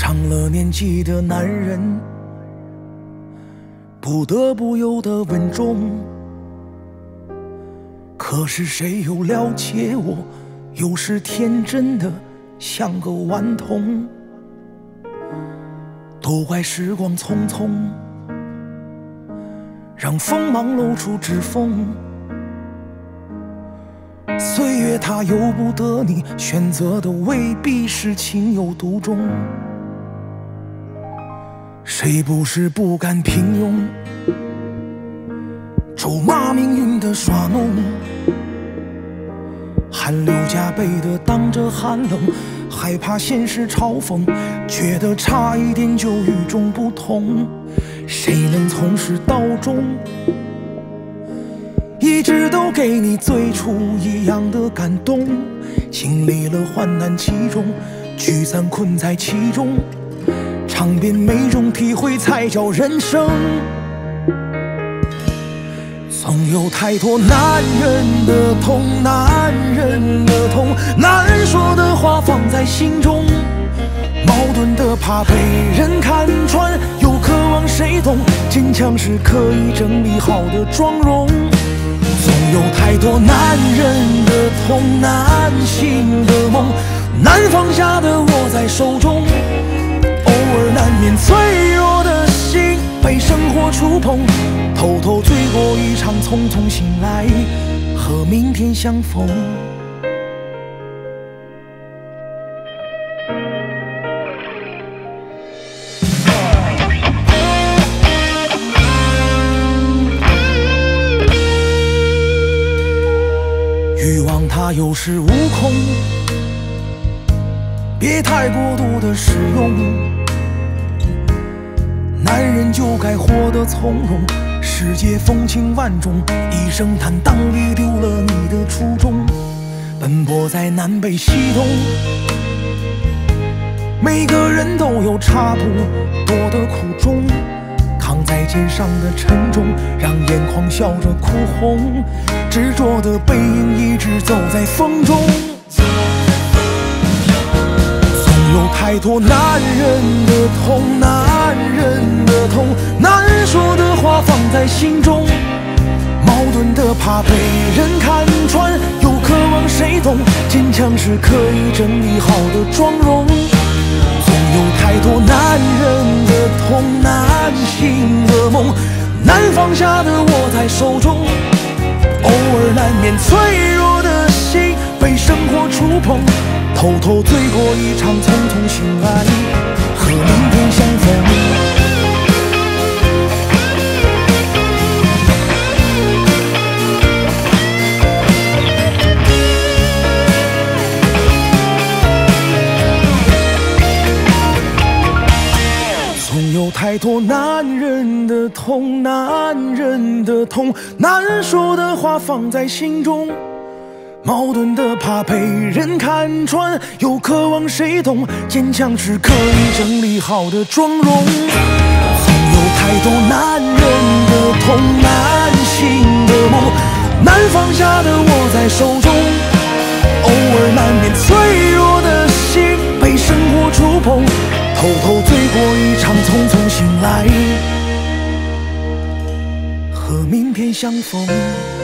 上了年纪的男人，不得不有的稳重。可是谁又了解我？有时天真的像个顽童。都怪时光匆匆，让锋芒露出指缝。岁月它由不得你，选择的未必是情有独钟。谁不是不甘平庸，咒骂命运的耍弄，汗流浃背的挡着寒冷，害怕现实嘲讽，觉得差一点就与众不同。谁能从始到终，一直都给你最初一样的感动？经历了患难其中，聚散困在其中，尝遍每种体会才叫人生。总有太多男人的痛，男人的痛，难说的话放在心中，矛盾的怕被人看穿，又渴望谁懂，坚强是可以整理好的妆容。总有太多男人的痛，难醒的梦，难放下的握在手中，偶尔难免脆弱的心被生活触碰，偷偷醉过一场，匆匆醒来，和明天相逢。欲望它有恃无恐，别太过度的使用。男人就该活得从容，世界风情万种，一生坦荡地丢了你的初衷。奔波在南北西东，每个人都有差不多的苦衷，扛在肩上的沉重，让眼眶笑着哭红，执着的背影一直走在风中。总有太多男人的痛，男人的痛，难说的话放在心中，矛盾的怕被人看穿，又渴望谁懂，坚强是可以整理好的妆容。总有太多男人的痛，难醒的梦，难放下的握在手中，偶尔难免脆弱的心被生活触碰，偷偷醉过一场，匆匆醒来，和明天相逢。总有太多男人的痛，男人的痛，难说的话放在心中，矛盾的怕被人看穿，又渴望谁懂，坚强是可以整理好的妆容。总有太多男人的痛，难醒的梦，难放下的握在手中，偶尔难免脆弱的心被生活触碰，偷偷醉过一场，匆匆醒来，和明天相逢。